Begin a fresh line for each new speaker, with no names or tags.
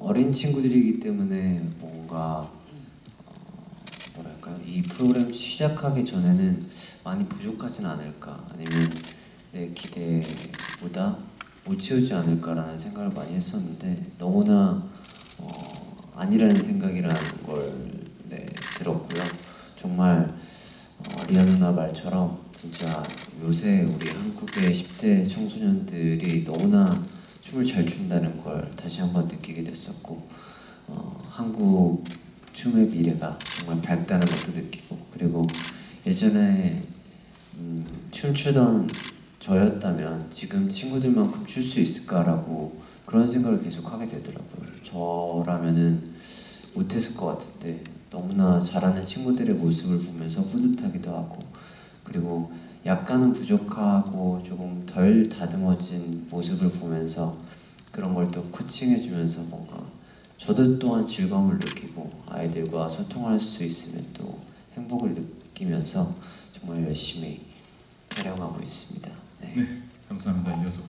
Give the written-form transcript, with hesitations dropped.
어린 친구들이기 때문에 뭔가 뭐랄까요, 이 프로그램 시작하기 전에는 많이 부족하진 않을까, 아니면 내 기대보다 못 채우지 않을까라는 생각을 많이 했었는데 너무나 아니라는 생각이라는 걸 들었고요. 정말 리아 누나 말처럼 진짜 요새 우리 한국의 10대 청소년들이 너무나 춤을 잘 춘다는 걸 다시 한번 느끼게 됐었고, 한국 춤의 미래가 정말 밝다는 것도 느끼고, 그리고 예전에 춤추던 저였다면 지금 친구들만큼 출 수 있을까라고 그런 생각을 계속 하게 되더라고요. 저라면은 못했을 것 같은데 너무나 잘하는 친구들의 모습을 보면서 뿌듯하기도 하고, 그리고 약간은 부족하고 조금 덜 다듬어진 모습을 보면서 그런 걸 또 코칭해주면서 뭔가 저도 또한 즐거움을 느끼고 아이들과 소통할 수 있으면 또 행복을 느끼면서 정말 열심히 촬영하고 있습니다. 네.
네, 감사합니다. 이어서